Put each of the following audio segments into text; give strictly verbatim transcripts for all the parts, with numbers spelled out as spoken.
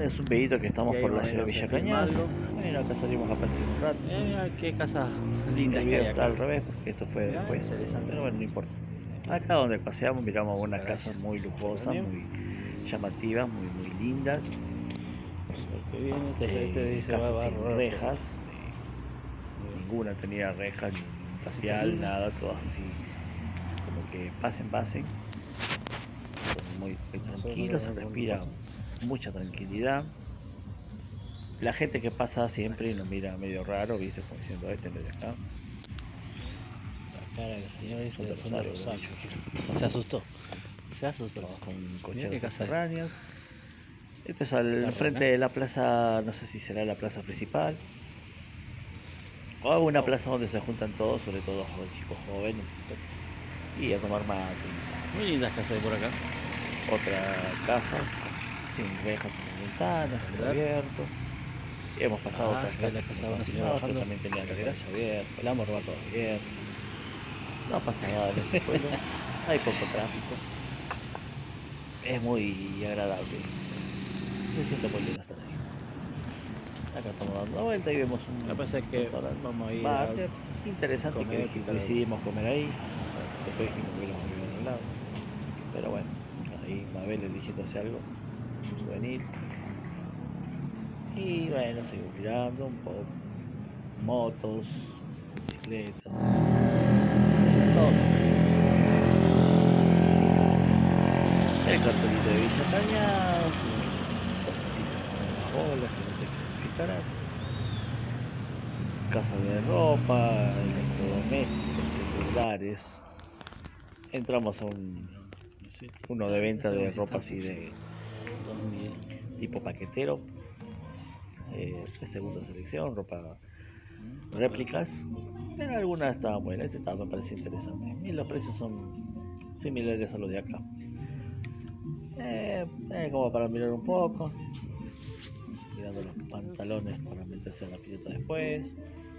es un videito que estamos por la ciudad de Villa Cañas. filmarlo. Bueno, acá salimos a pasear un rato. Mirá, mirá qué casas El lindas que video hay está acá. al revés porque esto fue Mirá, después. interesante. Pero bueno, no importa. Acá donde paseamos miramos una Gracias. casa muy lujosa, También. muy llamativa, muy muy lindas. Lo que viene, este, Eh, este dice va, casas va, sin va, va. rejas. eh, ninguna tenía rejas ni un tapial, linda. nada, todas así como que pasen, pasen. Son muy, muy tranquilos, se respira mucha tranquilidad. La gente que pasa siempre nos mira medio raro, viste, como diciendo este no es de acá. La cara del señor Son este de son de Rosario, Rosario. de Se asustó. Se asustó. Estamos con Mirá cocheras qué casa. subterráneas. Esto es al La frente Rona. de la plaza, no sé si será la plaza principal o una Oh. plaza donde se juntan todos, sobre todo los chicos jóvenes, y a tomar mate. Muy lindas casas hay por acá. Otra casa sin rejas en las ventanas, Sí, todo ¿verdad? abierto. Hemos pasado Ah, otras se ve casas la casa que de una señora confinadas, que bajando. también tenían el Gracias. garaje abierto, el amor va todo abierto. No pasa nada en este pueblo, hay poco tráfico. Es muy agradable. Me siento muy bien estar ahí. Acá estamos dando una vuelta y vemos un Me parece que restaurante, vamos a ir bar, a que interesante comer, que picar algo. decidimos comer ahí. Después dijimos que íbamos a comer en otro lado. Pero bueno, ahí Mabel eligiéndose algo, un souvenir. Y bueno, sigo mirando un poco. Motos, bicicletas. Todo. El cartelito de Villa Cañas, unas bolas que no sé qué significarán. Casa de ropa, electrodomésticos, celulares. Entramos a un uno de venta de ropa así de tipo paquetero, eh, de segunda selección, ropa réplicas, pero algunas estaban buenas, este estaba, me pareció interesante y los precios son similares a los de acá. Eh, eh, como para mirar un poco, mirando los pantalones para meterse en la pileta después.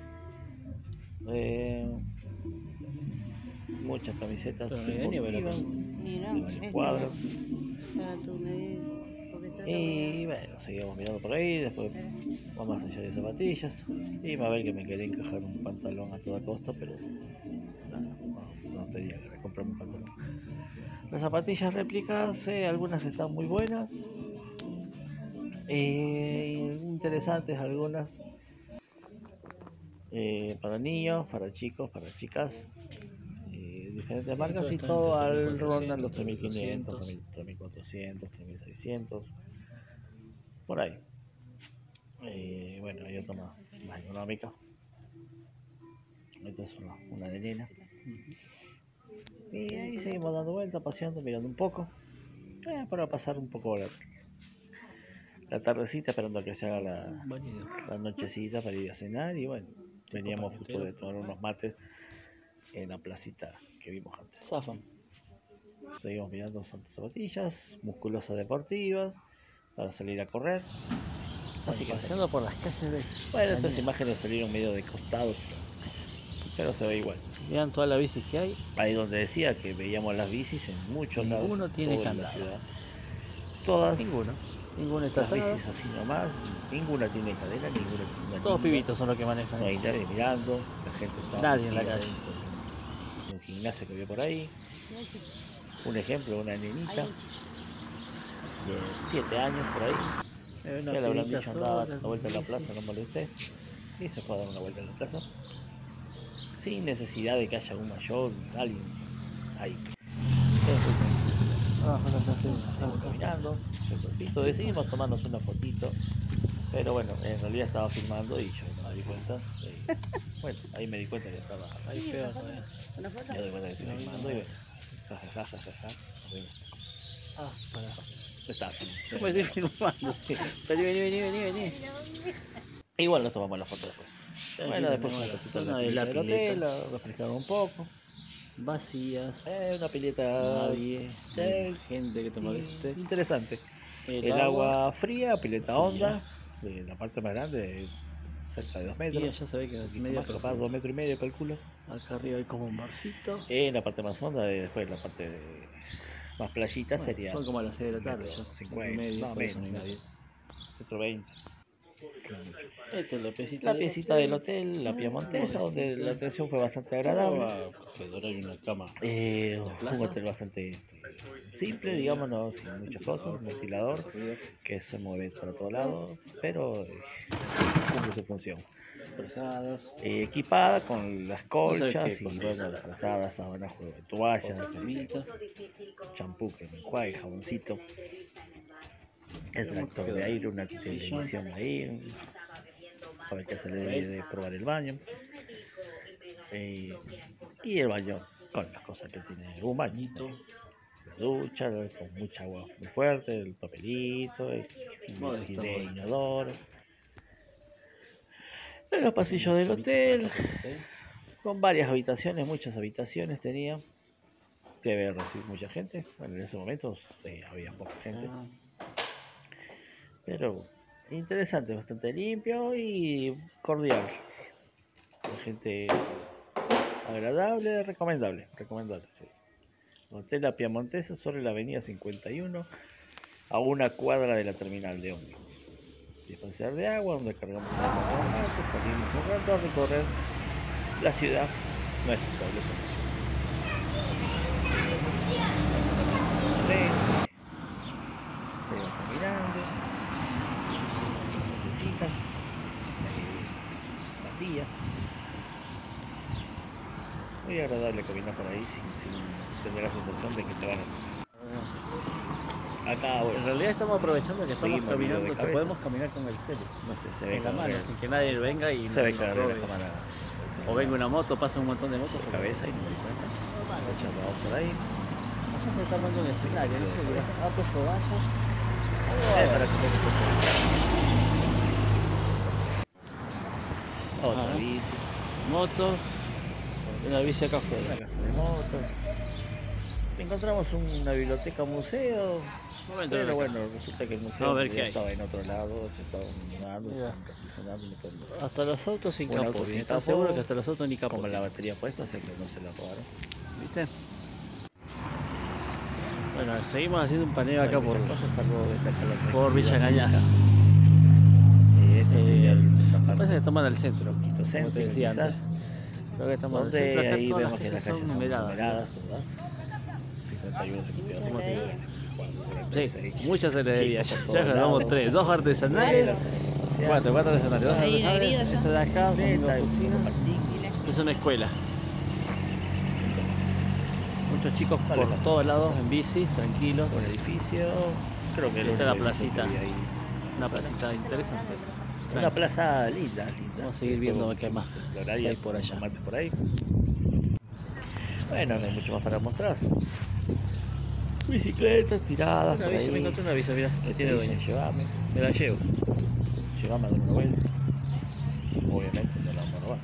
Eh, muchas camisetas Pero no hay ni deportivas Mira, de varios es cuadros. para tu medir, porque está Y bueno, seguimos mirando por ahí, después vamos allá de zapatillas. Y va a ver que me quería encajar un pantalón a toda costa, pero nada, no, no tenía que comprarme un pantalón. Las zapatillas réplicas, eh, algunas están muy buenas, eh, interesantes algunas, eh, para niños, para chicos, para chicas, eh, diferentes Sí, marcas todo y está todo entre al rondan los tres mil tres mil quinientos, cuatrocientos. tres mil cuatrocientos, tres mil seiscientos, por ahí. Eh, bueno, hay otra más, más económica. Esta es una, una de nena. Y ahí seguimos dando vueltas, paseando, mirando un poco. Eh, para pasar un poco la, la tardecita, esperando a que se haga la, la nochecita para ir a cenar. Y bueno, veníamos justo de tomar unos mates en la placita que vimos antes. Zafan. Seguimos mirando santas zapatillas, musculosas deportivas, para salir a correr. Así que Paseando seguimos. por las calles de Bueno, estas Cañas. imágenes salieron medio de costado, pero se ve igual. Vean todas las bicis que hay. Ahí donde decía que veíamos las bicis en muchos lados. Ninguno tiene toda la candado. ciudad. Todas. Ninguno. Ninguno está Las atado. bicis así nomás. Ninguna tiene cadena, ninguna tiene. Todos pibitos son los que manejan. No hay nadie mirando. La gente está. Nadie en la metida calle. dentro del gimnasio que había por ahí. Un ejemplo, una nenita de siete años por ahí. Eh, Ya una le habrán pibita dicho andaba a sola, la vuelta en la bici. plaza, no molesté. Y se fue a dar una vuelta en la plaza. Sin necesidad de que haya un mayor, alguien ahí. Entonces, Ah, acá está, sí. estamos caminando, el cortito, decidimos tomarnos una fotito, pero bueno, en realidad estaba filmando y yo no me di cuenta. Y, bueno, ahí me di cuenta que estaba Ahí feo todavía. ¿Una foto? me doy cuenta que estoy filmando y bueno, ja, ja, ja, ja, ja, ja, nos vemos. Ah, pará. Está así. Yo me estoy filmando. Vení, vení, vení, vení, vení. Igual nos tomamos la foto después. Bueno, después tenemos una la fotito en zona la de la pileta del hotel, pileta. la refrescaron un poco. Vacías. Eh, una pileta Nadie. eh, Gente que te y- moleste. interesante. El, El agua. agua fría, pileta fría. honda, de la parte más grande, cerca de dos Y metros. allá se ve que Aquí media más, capaz profunda. dos metros y medio, calculo. Acá arriba hay como un barcito. En la parte más honda, de- después la parte de más playita Bueno, sería. son como a las seis de la tarde metro ya. cincuenta, Cinco y media, no, por eso menos, no hay nadie. metro veinte. Esta es la piecita La del piecita del hotel, la Piamontesa, donde la atención fue bastante agradable. Acogedora y una cama. Eh, un plaza? hotel bastante simple, digamos, no, sin muchas cosas, un oscilador que se mueve para todos lados, pero eh, cumple su función. Frazadas. Eh, equipada con las colchas qué y cosa bueno, es. las frazadas, sábanas, juego de toallas, Camita. champú, que me enjuague, jaboncito, extractor de aire, una televisión ahí, un- para que se le debe de probar el baño. Eh, y el baño con las cosas que tiene un bañito, la ducha con mucha agua muy fuerte, el papelito, el, Modesto, el de modesto. inodoro. En los pasillos del hotel, con varias habitaciones, muchas habitaciones tenía. Debe recibir mucha gente. Bueno, en ese momento eh, había poca gente. Ah, Pero interesante, bastante limpio y cordial. La gente agradable, recomendable, recomendable. Sí. Hotel La Piamontesa sobre la avenida cincuenta y uno, a una cuadra de la terminal de ómnibus. Dispensador de agua, donde cargamos el agua normalmente, salimos un rato a recorrer la ciudad. No es un doble solución. Se va caminando, necesitas, eh, vacías. Muy agradable caminar por ahí sin, sin tener la sensación de que te van a... Acá, en bueno, realidad estamos aprovechando que estamos Seguimos el video caminando, de que cabeza. podemos caminar con el celu. no sé, se ve En la como mano, que- sin que nadie venga y se ve nos que robe. la cámara O venga una moto, pasa un montón de motos de por cabeza y no me di cuenta. Echando vamos por ahí. Allá se está armando un escenario, no sé, mirá, ha puesto vallas. Eh, para que te Otra Ajá. bici, Motos, una bici acá una afuera. casa de motos. Encontramos una biblioteca museo, Momento, pero acá. bueno, resulta que el museo Vamos a ver ya qué hay. estaba en otro lado, se estaba mudando, Mira. estaban reposicionando y todo. Hasta los autos sin Un capó, auto sin bien, ¿estás capó, seguro que hasta los autos ni capó? Como la tienen? batería puesta, o sea que no se la robaron. ¿Viste? Bueno, seguimos haciendo un paneo acá por, Muchas cosas, salvo destacar la por Villa tranquilidad. Cañas. Eh, este sería el- la Me parte parece que estamos en el centro, como te céntrica, decía quizás, antes. Creo que estamos en el donde centro, acá ahí todas vemos las que las calles calles son son numeradas. numeradas todas. cincuenta y uno, cincuenta y dos, Muchas de cincuenta y ellas. cuatro, Sí, cuarenta y seis. muchas heladerías. Chicos por Ya todos ganamos lados. tres, dos artesanales, cuatro, cuatro artesanales, dos Ahí, ahí, artesanales, allá. esta de acá, Sí, una está el oficina, Martín. Y la- es una escuela. Muchos chicos Vale, por pasa. todos lados en bicis, tranquilos. Un edificio, creo que el Esta es la único edificio placita. que vi ahí. Una placita interesante. Una plaza linda, linda. Vamos a seguir viendo qué más Exploraría hay por allá. tomates por ahí. Bueno, no hay mucho más para mostrar. Bicicletas tiradas Una por bici, ahí. me encontré una bici, mira, que Este tiene dice, dueño. Llévame, Me la llevo. llévame a dar una vuelta. Obviamente no la vamos a robar.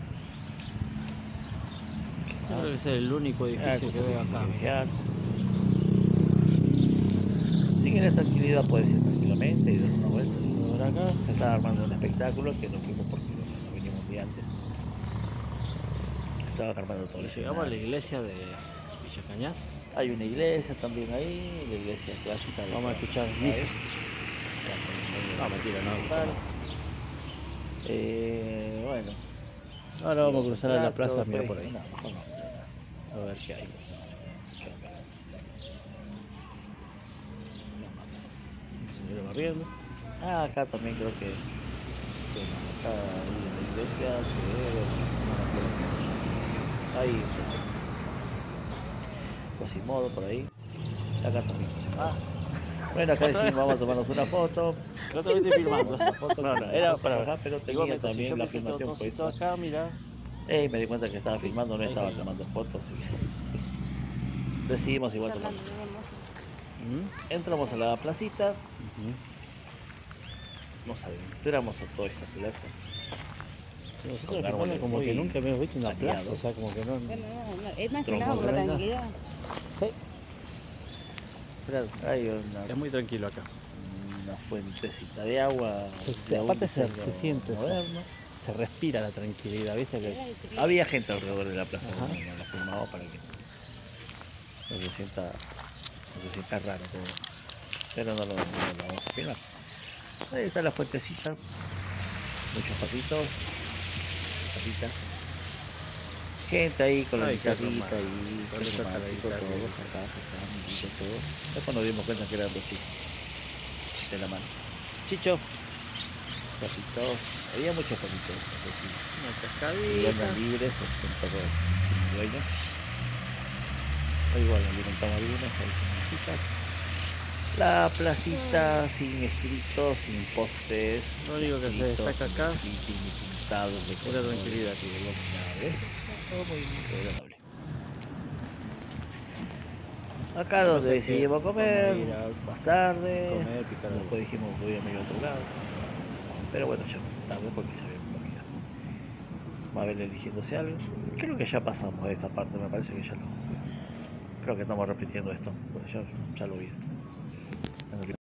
Yo creo que es el único edificio que veo acá. Viajar. Si quieres tranquilidad puedes ir tranquilamente y dar una vuelta. Por acá. Se está armando un espectáculo que no fuimos porque no, no vinimos un día antes. Estaba armando todo el Llegamos a la escenario. iglesia de Villa Cañas. Hay una iglesia también ahí, la iglesia clásica. de Vamos a toda- escuchar toda misa. vez. No, mentira, no. Claro. Eh, bueno. Ahora vamos a cruzar a la Plato, plaza, mira pues, por ahí. no, mejor no. A ver qué hay. El señor barriendo. Ah, acá también creo que. Bueno, acá ahí en la iglesia se ve. No me acuerdo cómo se llama. Ahí, Quasimodo por ahí. Acá también. Ah. Bueno, acá ¿Otra vez? decimos vamos a tomarnos una foto. Yo también estoy filmando. Una foto, No, no, una era foto para acá, pero tenía Igualmente, si también yo la me quito filmación botoncito puesta. acá, mira. Eh, me di cuenta que estaba filmando, no Ahí estaba está. tomando fotos. Y... Decidimos igual tomar. Fernando, vamos. Entramos a la placita, Ujú. nos adentramos a toda esta plaza. Nosotros Con filmando árboles como que muy nunca habíamos visto una plaza, aliados. o sea, como que no... Bueno, no, no, es más que Tronco nada por la de tranquilidad. Sí, Claro, hay una, es muy tranquilo acá. una fuentecita de agua. Se- se- de un aparte se- diseño se siente, moderno. Se respira la tranquilidad, ¿viste? Que... Había gente alrededor de la plaza, Ajá. no, no la filmaba para que no se sienta, no se sienta raro todo. Pero no lo, no lo vamos a filmar. Ahí está la fuentecita. Muchos patitos. Patitas. Gente ahí con la Ay, qué guitarrita romántico. y Con qué esa romántico, taradita todo, de- acá, acá, amiguitos, todo. Después nos dimos cuenta que eran dos chicos de la mano. Chicho, patitos, había muchos patitos, no sé si Una si cascadita. andan libres o son todos sin dueño. O igual alimentamos algunos, ahí con mesitas. La placita sin escritos, sin postes, Lo único que se escritos, destaca sin acá graffiti, ni pintados de es la colores, tranquilidad. ni cielo, ni nada de eso. Está todo muy lindo y agradable. Acá Lo que pasa donde es que decidimos vamos a comer, ir a más tarde, comer, picar algo. después dijimos voy a medio a otro lado, pero bueno, ya tarde porque ya había comida. Mabel eligiéndose algo. Creo que ya pasamos de esta parte, me parece que ya lo. Creo que estamos repitiendo esto, porque ya, ya lo vi esto.